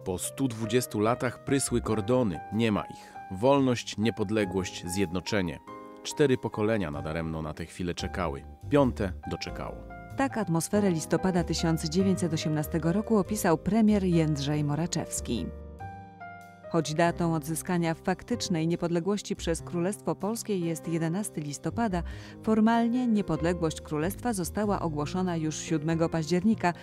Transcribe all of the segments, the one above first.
Po 120 latach prysły kordony, nie ma ich. Wolność, niepodległość, zjednoczenie. 4 pokolenia nadaremno na tę chwilę czekały. 5. doczekało. Tak atmosferę listopada 1918 roku opisał premier Jędrzej Moraczewski. Choć datą odzyskania faktycznej niepodległości przez Królestwo Polskie jest 11 listopada, formalnie niepodległość Królestwa została ogłoszona już 7 października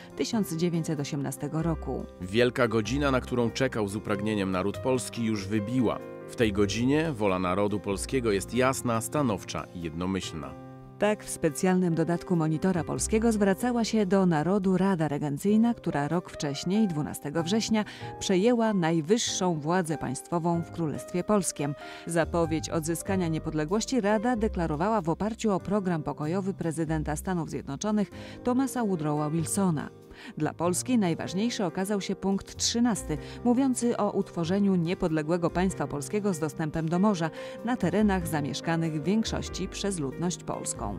1918 roku. Wielka godzina, na którą czekał z upragnieniem naród polski, już wybiła. W tej godzinie wola narodu polskiego jest jasna, stanowcza i jednomyślna. Tak w specjalnym dodatku Monitora Polskiego zwracała się do narodu Rada Regencyjna, która rok wcześniej, 12 września, przejęła najwyższą władzę państwową w Królestwie Polskim. Zapowiedź odzyskania niepodległości Rada deklarowała w oparciu o program pokojowy prezydenta Stanów Zjednoczonych Thomasa Woodrowa Wilsona. Dla Polski najważniejszy okazał się punkt 13, mówiący o utworzeniu niepodległego państwa polskiego z dostępem do morza na terenach zamieszkanych w większości przez ludność polską.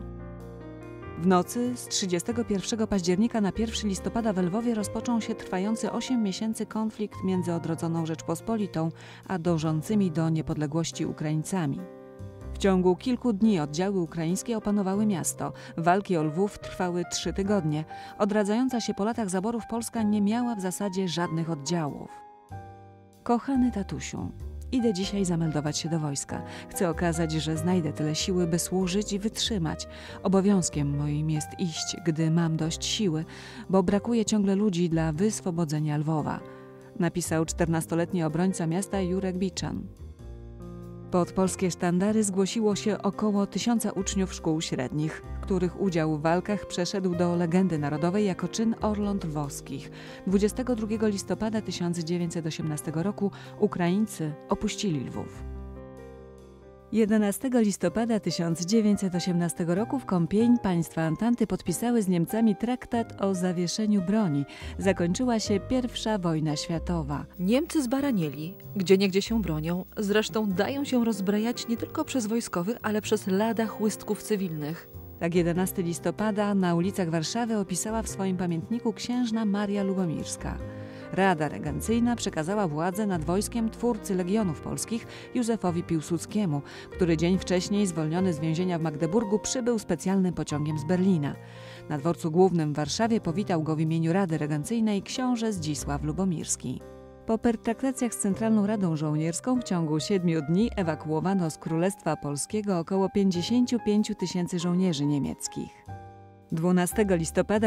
W nocy z 31 października na 1 listopada w Lwowie rozpoczął się trwający 8 miesięcy konflikt między odrodzoną Rzeczpospolitą a dążącymi do niepodległości Ukraińcami. W ciągu kilku dni oddziały ukraińskie opanowały miasto. Walki o Lwów trwały 3 tygodnie. Odradzająca się po latach zaborów Polska nie miała w zasadzie żadnych oddziałów. Kochany tatusiu, idę dzisiaj zameldować się do wojska. Chcę okazać, że znajdę tyle siły, by służyć i wytrzymać. Obowiązkiem moim jest iść, gdy mam dość siły, bo brakuje ciągle ludzi dla wyswobodzenia Lwowa. Napisał 14-letni obrońca miasta Jurek Biczan. Pod polskie sztandary zgłosiło się około 1000 uczniów szkół średnich, których udział w walkach przeszedł do legendy narodowej jako czyn orląt lwowskich. 22 listopada 1918 roku Ukraińcy opuścili Lwów. 11 listopada 1918 roku w Kąpień państwa Antanty podpisały z Niemcami traktat o zawieszeniu broni. Zakończyła się I wojna światowa. Niemcy zbaranieli, gdzieniegdzie się bronią, zresztą dają się rozbrajać nie tylko przez wojskowych, ale przez lada chłystków cywilnych. Tak 11 listopada na ulicach Warszawy opisała w swoim pamiętniku księżna Maria Lubomirska. Rada Regencyjna przekazała władzę nad wojskiem twórcy Legionów Polskich Józefowi Piłsudskiemu, który dzień wcześniej, zwolniony z więzienia w Magdeburgu, przybył specjalnym pociągiem z Berlina. Na dworcu głównym w Warszawie powitał go w imieniu Rady Regencyjnej książę Zdzisław Lubomirski. Po pertraktacjach z Centralną Radą Żołnierską w ciągu 7 dni ewakuowano z Królestwa Polskiego około 55 000 żołnierzy niemieckich. 12 listopada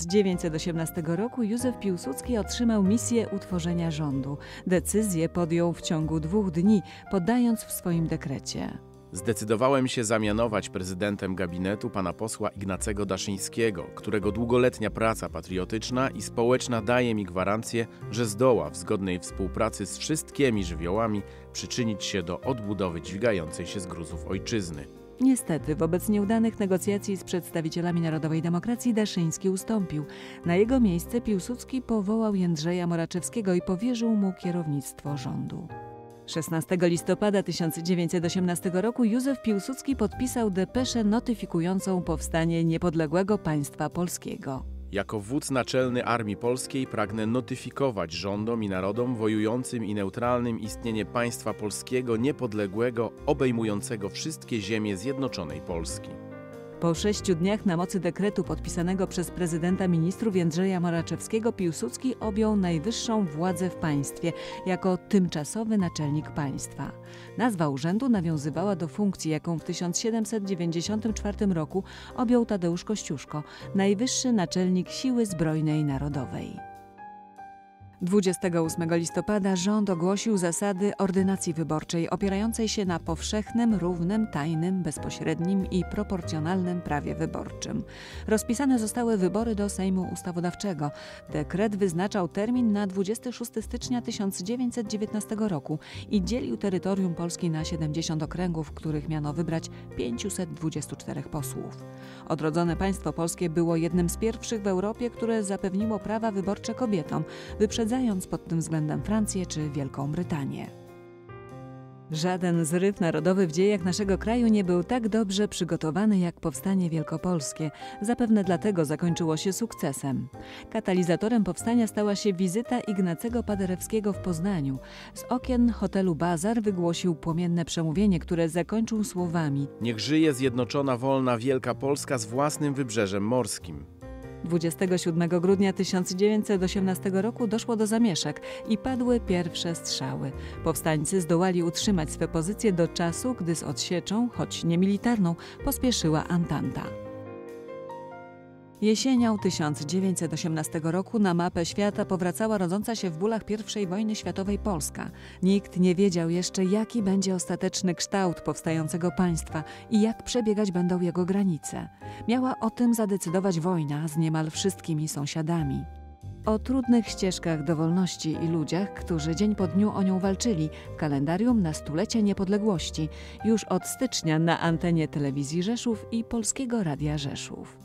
1918 roku Józef Piłsudski otrzymał misję utworzenia rządu. Decyzję podjął w ciągu 2 dni, podając w swoim dekrecie: Zdecydowałem się zamianować prezydentem gabinetu pana posła Ignacego Daszyńskiego, którego długoletnia praca patriotyczna i społeczna daje mi gwarancję, że zdoła w zgodnej współpracy z wszystkimi żywiołami przyczynić się do odbudowy dźwigającej się z gruzów ojczyzny. Niestety, wobec nieudanych negocjacji z przedstawicielami Narodowej Demokracji Daszyński ustąpił. Na jego miejsce Piłsudski powołał Jędrzeja Moraczewskiego i powierzył mu kierownictwo rządu. 16 listopada 1918 roku Józef Piłsudski podpisał depeszę notyfikującą powstanie niepodległego państwa polskiego. Jako wódz naczelny Armii Polskiej pragnę notyfikować rządom i narodom wojującym i neutralnym istnienie państwa polskiego niepodległego, obejmującego wszystkie ziemie zjednoczonej Polski. Po 6 dniach na mocy dekretu podpisanego przez prezydenta ministrów Jędrzeja Moraczewskiego Piłsudski objął najwyższą władzę w państwie jako tymczasowy naczelnik państwa. Nazwa urzędu nawiązywała do funkcji, jaką w 1794 roku objął Tadeusz Kościuszko, najwyższy naczelnik Siły Zbrojnej Narodowej. 28 listopada rząd ogłosił zasady ordynacji wyborczej opierającej się na powszechnym, równym, tajnym, bezpośrednim i proporcjonalnym prawie wyborczym. Rozpisane zostały wybory do Sejmu Ustawodawczego. Dekret wyznaczał termin na 26 stycznia 1919 roku i dzielił terytorium Polski na 70 okręgów, w których miano wybrać 524 posłów. Odrodzone państwo polskie było jednym z pierwszych w Europie, które zapewniło prawa wyborcze kobietom, wyprzedzając pod tym względem Francję czy Wielką Brytanię. Żaden zryw narodowy w dziejach naszego kraju nie był tak dobrze przygotowany jak powstanie wielkopolskie. Zapewne dlatego zakończyło się sukcesem. Katalizatorem powstania stała się wizyta Ignacego Paderewskiego w Poznaniu. Z okien hotelu Bazar wygłosił płomienne przemówienie, które zakończył słowami: Niech żyje zjednoczona, wolna, wielka Polska z własnym wybrzeżem morskim. 27 grudnia 1918 roku doszło do zamieszek i padły pierwsze strzały. Powstańcy zdołali utrzymać swe pozycje do czasu, gdy z odsieczą, choć nie militarną, pospieszyła Antanta. Jesienią 1918 roku na mapę świata powracała rodząca się w bólach I wojny światowej Polska. Nikt nie wiedział jeszcze, jaki będzie ostateczny kształt powstającego państwa i jak przebiegać będą jego granice. Miała o tym zadecydować wojna z niemal wszystkimi sąsiadami. O trudnych ścieżkach do wolności i ludziach, którzy dzień po dniu o nią walczyli, w kalendarium na stulecie niepodległości, już od stycznia na antenie telewizji Rzeszów i Polskiego Radia Rzeszów.